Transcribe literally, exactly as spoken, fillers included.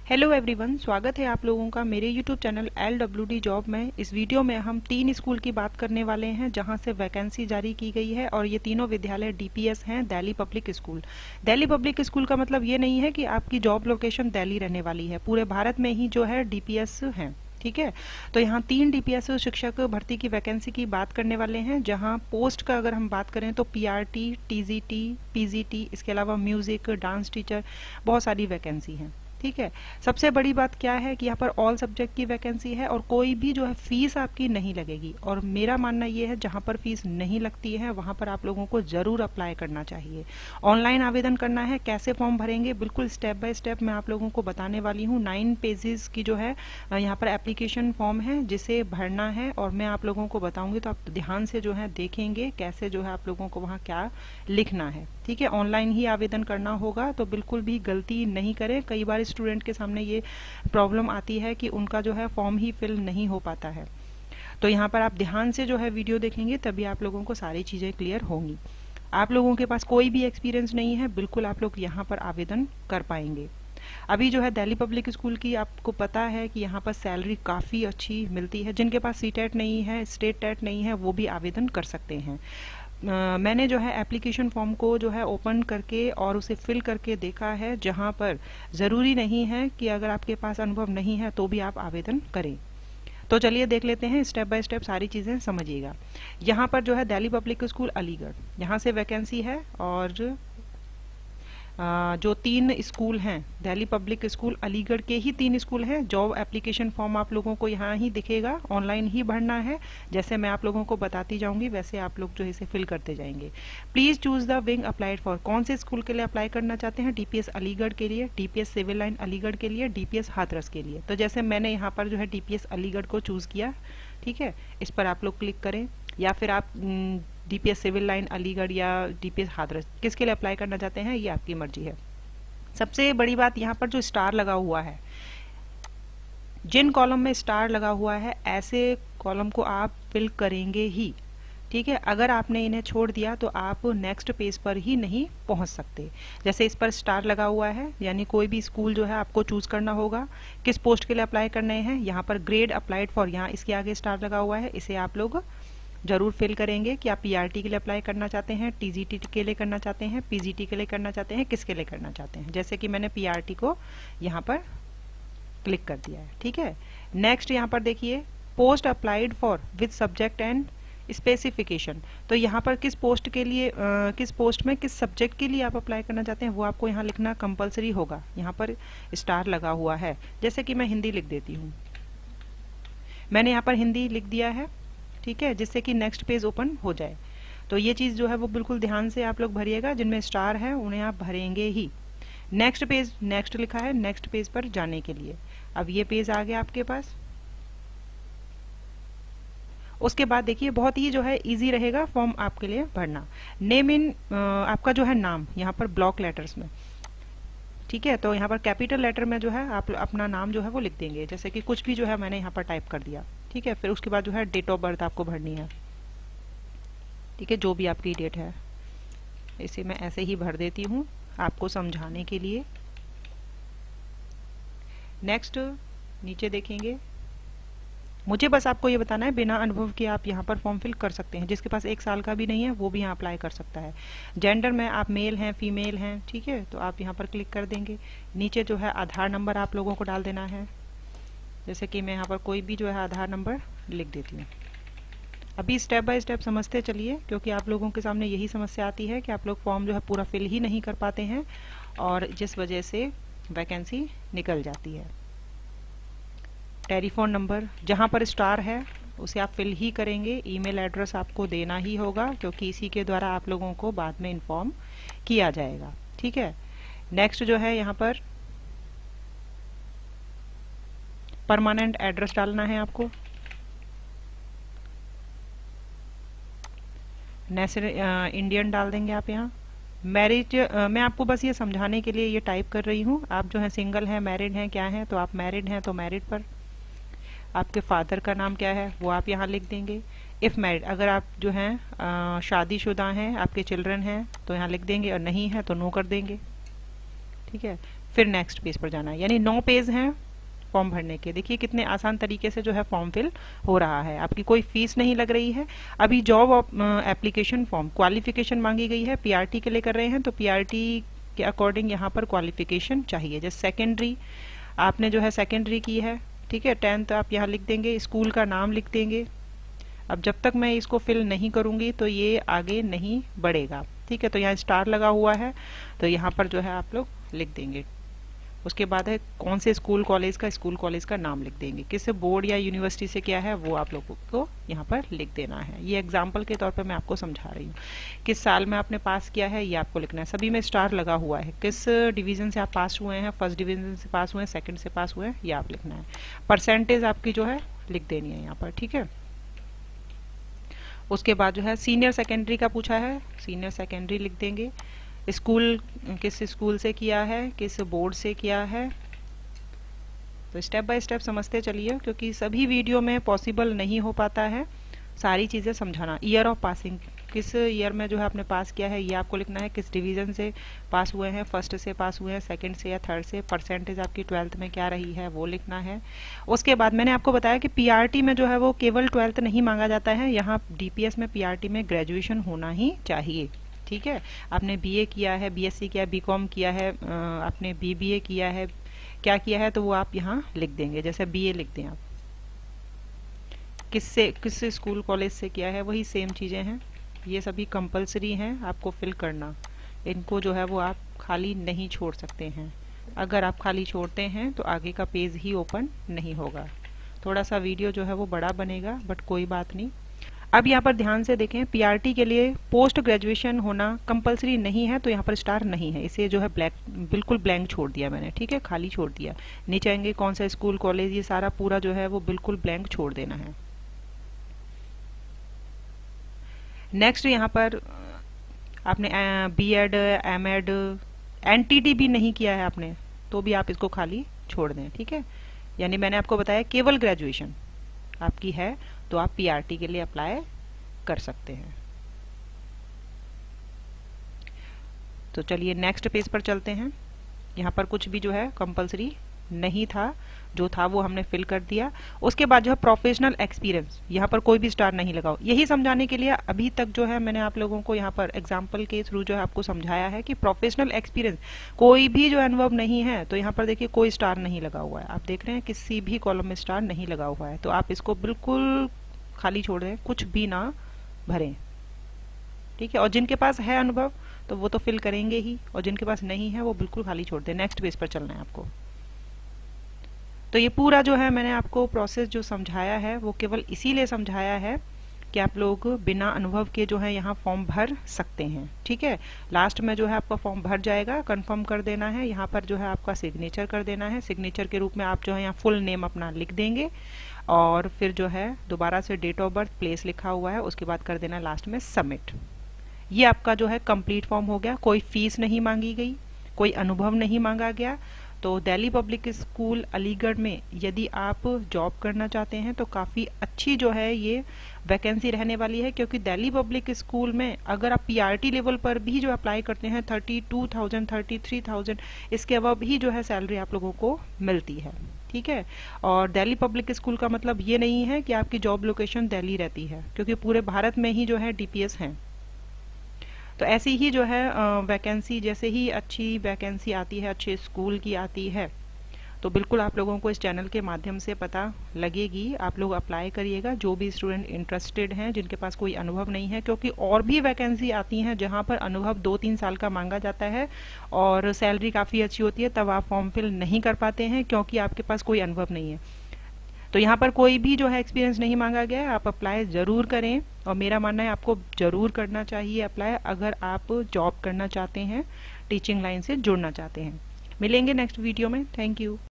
Hello everyone, स्वागत है आप लोगों का मेरे YouTube channel L W D job में। इस वीडियो में हम तीन स्कूल की बात करने वाले हैं जहां से वैकेंसी जारी की गई है और ये तीनों विद्यालय डी पी एस हैं, Delhi public school. Delhi public school का मतलब ये नहीं है कि आपकी जॉब लोकेशन दिल्ली रहने वाली है, पूरे भारत में ही जो है डी पी एस हैं। ठीक है, तो यहाँ तीन डी पी एस शिक्षक भर्ती की वैकेंसी की बात करने वाले हैं, जहाँ पोस्ट का अगर हम बात करें तो P R T, T G T, P G T, इसके अलावा म्यूजिक, डांस टीचर, बहुत सारी वैकेंसी हैं। ठीक है, सबसे बड़ी बात क्या है कि यहाँ पर ऑल सब्जेक्ट की वैकेंसी है और कोई भी जो है फीस आपकी नहीं लगेगी। और मेरा मानना ये है जहाँ पर फीस नहीं लगती है वहाँ पर आप लोगों को जरूर अप्लाई करना चाहिए। ऑनलाइन आवेदन करना है, कैसे फॉर्म भरेंगे बिल्कुल स्टेप बाय स्टेप मैं आप लोगों को बताने वाली हूँ। नाइन पेजेस की जो है यहाँ पर एप्लीकेशन फॉर्म है जिसे भरना है और मैं आप लोगों को बताऊंगी, तो आप ध्यान से जो है देखेंगे कैसे जो है आप लोगों को वहाँ क्या लिखना है। ठीक है, ऑनलाइन ही आवेदन करना होगा, तो बिल्कुल भी गलती नहीं करें। कई बार स्टूडेंट के सामने ये प्रॉब्लम आती है कि उनका जो है फॉर्म ही फिल नहीं हो पाता है। तो यहाँ पर आप ध्यान से जो है वीडियो देखेंगे तभी आप लोगों को सारी चीज़ें क्लियर होंगी। आप लोगों के पास कोई भी एक्सपीरियंस नहीं है, बिल्कुल आप लोग यहाँ पर आवेदन कर पाएंगे। अभी जो है दिल्ली पब्लिक स्कूल की आपको पता है कि यहाँ पर सैलरी काफ़ी अच्छी मिलती है। जिनके पास सी टेट नहीं है, स्टेट टेट नहीं है, वो भी आवेदन कर सकते हैं। Uh, मैंने जो है एप्लीकेशन फॉर्म को जो है ओपन करके और उसे फिल करके देखा है, जहां पर ज़रूरी नहीं है कि अगर आपके पास अनुभव नहीं है तो भी आप आवेदन करें। तो चलिए देख लेते हैं, स्टेप बाय स्टेप सारी चीज़ें समझिएगा। यहाँ पर जो है दिल्ली पब्लिक स्कूल अलीगढ़, यहाँ से वैकेंसी है और जो तीन स्कूल हैं दिल्ली पब्लिक स्कूल अलीगढ़ के ही तीन स्कूल हैं। जॉब एप्लीकेशन फॉर्म आप लोगों को यहाँ ही दिखेगा, ऑनलाइन ही भरना है। जैसे मैं आप लोगों को बताती जाऊंगी वैसे आप लोग जो इसे फिल करते जाएंगे। Please choose the wing applied for, कौन से स्कूल के लिए अप्लाई करना चाहते हैं? डी पी एस अलीगढ़ के लिए, D P S civil line Aligarh के लिए, डी पी एस हाथरस के लिए। तो जैसे मैंने यहाँ पर जो है डी पी एस अलीगढ़ को चूज किया, ठीक है, इस पर आप लोग क्लिक करें। या फिर आप D P S civil line Aligarh या डी पी एस हाथरस किसके लिए अप्लाई करना चाहते हैं ये आपकी मर्जी है। सबसे बड़ी बात यहाँ पर जो स्टार लगा हुआ है, जिन कॉलम में स्टार लगा हुआ है ऐसे कॉलम को आप फिल करेंगे ही। ठीक है, अगर आपने इन्हें छोड़ दिया तो आप नेक्स्ट पेज पर ही नहीं पहुंच सकते। जैसे इस पर स्टार लगा हुआ है, यानी कोई भी स्कूल जो है आपको चूज करना होगा। किस पोस्ट के लिए अप्लाई करने हैं, यहाँ पर ग्रेड अप्लाइड फॉर, यहाँ इसके आगे स्टार लगा हुआ है, इसे आप लोग जरूर फिल करेंगे कि आप पी आर टी के लिए अप्लाई करना चाहते हैं, टी जी टी के लिए करना चाहते हैं, पी जी टी के लिए करना चाहते हैं, किसके लिए करना चाहते हैं। जैसे कि मैंने पी आर टी को यहाँ पर क्लिक कर दिया है। ठीक है, नेक्स्ट यहाँ पर देखिए post applied for with subject and specification. तो यहाँ पर किस पोस्ट के लिए आ, किस पोस्ट में किस सब्जेक्ट के लिए आप अप्लाई करना चाहते हैं वो आपको यहाँ लिखना कंपलसरी होगा। यहाँ पर स्टार लगा हुआ है, जैसे कि मैं हिंदी लिख देती हूँ, मैंने यहाँ पर हिंदी लिख दिया है। ठीक है, जिससे कि नेक्स्ट पेज ओपन हो जाए। तो ये चीज़ जो है वो बिल्कुल ध्यान से आप लोग भरिएगा, जिनमें स्टार है उन्हें आप भरेंगे ही। नेक्स्ट पेज, नेक्स्ट लिखा है, नेक्स्ट पेज पर जाने के लिए। अब ये पेज आ गया आपके पास। उसके बाद देखिए बहुत ही जो है इजी रहेगा फॉर्म आपके लिए भरना। नेम इन, आपका जो है नाम यहाँ पर ब्लॉक लेटर्स में, ठीक है, तो यहाँ पर कैपिटल लेटर में जो है आप अपना नाम जो है वो लिख देंगे। जैसे कि कुछ भी जो है मैंने यहाँ पर टाइप कर दिया। ठीक है, फिर उसके बाद जो है डेट ऑफ बर्थ आपको भरनी है। ठीक है, जो भी आपकी डेट है इसे मैं ऐसे ही भर देती हूँ आपको समझाने के लिए। नेक्स्ट नीचे देखेंगे, मुझे बस आपको ये बताना है बिना अनुभव के आप यहाँ पर फॉर्म फिल कर सकते हैं। जिसके पास एक साल का भी नहीं है वो भी यहाँ अप्लाई कर सकता है। जेंडर में आप मेल हैं, फीमेल हैं, ठीक है, तो आप यहाँ पर क्लिक कर देंगे। नीचे जो है आधार नंबर आप लोगों को डाल देना है। जैसे कि मैं यहाँ पर कोई भी जो है आधार नंबर लिख देती हूँ। अभी स्टेप बाय स्टेप समझते चलिए, क्योंकि आप लोगों के सामने यही समस्या आती है कि आप लोग फॉर्म जो है पूरा फिल ही नहीं कर पाते हैं और जिस वजह से वैकेंसी निकल जाती है। टेलीफोन नंबर जहाँ पर स्टार है उसे आप फिल ही करेंगे। ईमेल एड्रेस आपको देना ही होगा, क्योंकि इसी के द्वारा आप लोगों को बाद में इन्फॉर्म किया जाएगा। ठीक है, नेक्स्ट जो है यहाँ पर परमानेंट एड्रेस डालना है आपको। नेशनल इंडियन डाल देंगे आप यहाँ। मैरिज, मैं आपको बस ये समझाने के लिए ये टाइप कर रही हूँ। आप जो है सिंगल हैं, मैरिड हैं, क्या हैं, तो आप मैरिड हैं तो मैरिड पर। आपके फादर का नाम क्या है वो आप यहाँ लिख देंगे। इफ़ मैरिड, अगर आप जो हैं शादीशुदा हैं, आपके चिल्ड्रन हैं तो यहाँ लिख देंगे, और नहीं है तो नो कर देंगे। ठीक है, फिर नेक्स्ट पेज पर जाना है। यानी नौ पेज हैं फॉर्म भरने के। देखिए कितने आसान तरीके से जो है फॉर्म फिल हो रहा है, आपकी कोई फीस नहीं लग रही है। अभी जॉब एप्लीकेशन फॉर्म, क्वालिफिकेशन मांगी गई है, पीआरटी के लिए कर रहे हैं तो पीआरटी के अकॉर्डिंग यहाँ पर क्वालिफिकेशन चाहिए। जैसे सेकेंडरी, आपने जो है सेकेंडरी की है, ठीक है, टेंथ आप यहाँ लिख देंगे, स्कूल का नाम लिख देंगे। अब जब तक मैं इसको फिल नहीं करूंगी तो ये आगे नहीं बढ़ेगा, ठीक है। तो यहाँ स्टार लगा हुआ है तो यहाँ पर जो है आप लोग लिख देंगे। उसके बाद है कौन से स्कूल कॉलेज का, स्कूल कॉलेज का नाम लिख देंगे। किस बोर्ड या यूनिवर्सिटी से क्या है वो आप लोगों को यहाँ पर लिख देना है। ये एग्जाम्पल के तौर पर मैं आपको समझा रही हूँ। किस साल में आपने पास किया है ये आपको लिखना है। सभी में स्टार लगा हुआ है। किस डिवीजन से आप पास हुए हैं, फर्स्ट डिवीजन से पास हुए हैं, सेकंड से पास हुए हैं, ये आप लिखना है। परसेंटेज आपकी जो है लिख देनी है यहाँ पर, ठीक है। उसके बाद जो है सीनियर सेकेंडरी का पूछा है, सीनियर सेकेंडरी लिख देंगे। स्कूल किस स्कूल से किया है, किस बोर्ड से किया है। तो स्टेप बाय स्टेप समझते चलिए क्योंकि सभी वीडियो में पॉसिबल नहीं हो पाता है सारी चीज़ें समझाना। ईयर ऑफ पासिंग, किस ईयर में जो है आपने पास किया है ये आपको लिखना है। किस डिवीज़न से पास हुए हैं, फर्स्ट से पास हुए हैं, सेकंड से या थर्ड से। परसेंटेज आपकी ट्वेल्थ में क्या रही है वो लिखना है। उसके बाद मैंने आपको बताया कि पीआरटी में जो है वो केवल ट्वेल्थ नहीं मांगा जाता है, यहाँ डीपीएस में पीआरटी में ग्रेजुएशन होना ही चाहिए, ठीक है। आपने बीए किया है, बीएससी किया है, बीकॉम किया है, आपने बीबीए किया है, क्या किया है तो वो आप यहाँ लिख देंगे। जैसे बीए लिख दें आप। किससे, किस स्कूल कॉलेज से किया है, वही सेम चीज़ें हैं। ये सभी कंपलसरी हैं आपको फिल करना। इनको जो है वो आप खाली नहीं छोड़ सकते हैं। अगर आप खाली छोड़ते हैं तो आगे का पेज ही ओपन नहीं होगा। थोड़ा सा वीडियो जो है वो बड़ा बनेगा बट कोई बात नहीं। अब यहाँ पर ध्यान से देखें, पीआरटी के लिए पोस्ट ग्रेजुएशन होना कंपलसरी नहीं है तो यहाँ पर स्टार नहीं है। इसे जो है ब्लैक, बिल्कुल ब्लैंक छोड़ दिया मैंने, ठीक है, खाली छोड़ दिया। नीचे आएंगे कौन सा स्कूल कॉलेज, ये सारा पूरा जो है वो बिल्कुल ब्लैंक छोड़ देना है। नेक्स्ट यहाँ पर आपने बीएड, एमएड, एनटीटी भी नहीं किया है आपने तो भी आप इसको खाली छोड़ दें, ठीक है। यानी मैंने आपको बताया केवल ग्रेजुएशन आपकी है तो आप पीआरटी के लिए अप्लाई कर सकते हैं। तो चलिए नेक्स्ट पेज पर चलते हैं। यहाँ पर कुछ भी जो है कंपलसरी नहीं था, जो था वो हमने फिल कर दिया। उसके बाद जो है प्रोफेशनल एक्सपीरियंस, यहाँ पर कोई भी स्टार नहीं लगाओ। यही समझाने के लिए अभी तक जो है मैंने आप लोगों को यहाँ पर एग्जाम्पल के थ्रू जो है आपको समझाया है कि प्रोफेशनल एक्सपीरियंस कोई भी जो अनुभव नहीं है तो यहाँ पर देखिए कोई स्टार नहीं लगा हुआ है। आप देख रहे हैं किसी भी कॉलम में स्टार नहीं लगा हुआ है तो आप इसको बिल्कुल खाली छोड़ दें, कुछ भी ना भरें, ठीक है। और जिनके पास है अनुभव तो वो तो फिल करेंगे ही, और जिनके पास नहीं है वो बिल्कुल खाली छोड़ दें। नेक्स्ट पेज पर चलना है आपको। तो ये पूरा जो है मैंने आपको प्रोसेस जो समझाया है वो केवल इसीलिए समझाया है कि आप लोग बिना अनुभव के जो है यहाँ फॉर्म भर सकते हैं, ठीक है। लास्ट में जो है आपका फॉर्म भर जाएगा, कंफर्म कर देना है। यहाँ पर जो है आपका सिग्नेचर कर देना है। सिग्नेचर के रूप में आप जो है यहाँ फुल नेम अपना लिख देंगे और फिर जो है दोबारा से डेट ऑफ बर्थ, प्लेस लिखा हुआ है, उसके बाद कर देना लास्ट में सबमिट। ये आपका जो है कंप्लीट फॉर्म हो गया। कोई फीस नहीं मांगी गई, कोई अनुभव नहीं मांगा गया। तो दिल्ली पब्लिक स्कूल अलीगढ़ में यदि आप जॉब करना चाहते हैं तो काफ़ी अच्छी जो है ये वैकेंसी रहने वाली है, क्योंकि दिल्ली पब्लिक स्कूल में अगर आप पीआरटी लेवल पर भी जो अप्लाई करते हैं thirty two thousand thirty three thousand इसके अबव भी जो है सैलरी आप लोगों को मिलती है, ठीक है। और दिल्ली पब्लिक स्कूल का मतलब ये नहीं है कि आपकी जॉब लोकेशन दिल्ली रहती है, क्योंकि पूरे भारत में ही जो है डीपीएस हैं। तो ऐसी ही जो है वैकेंसी, जैसे ही अच्छी वैकेंसी आती है, अच्छे स्कूल की आती है, तो बिल्कुल आप लोगों को इस चैनल के माध्यम से पता लगेगी। आप लोग अप्लाई करिएगा, जो भी स्टूडेंट इंटरेस्टेड हैं, जिनके पास कोई अनुभव नहीं है, क्योंकि और भी वैकेंसी आती हैं जहां पर अनुभव दो तीन साल का मांगा जाता है और सैलरी काफ़ी अच्छी होती है, तब आप फॉर्म फिल नहीं कर पाते हैं क्योंकि आपके पास कोई अनुभव नहीं है। तो यहाँ पर कोई भी जो है एक्सपीरियंस नहीं मांगा गया है, आप अप्लाई ज़रूर करें। और मेरा मानना है आपको ज़रूर करना चाहिए अप्लाई, अगर आप जॉब करना चाहते हैं, टीचिंग लाइन से जुड़ना चाहते हैं। मिलेंगे नेक्स्ट वीडियो में। Thank you.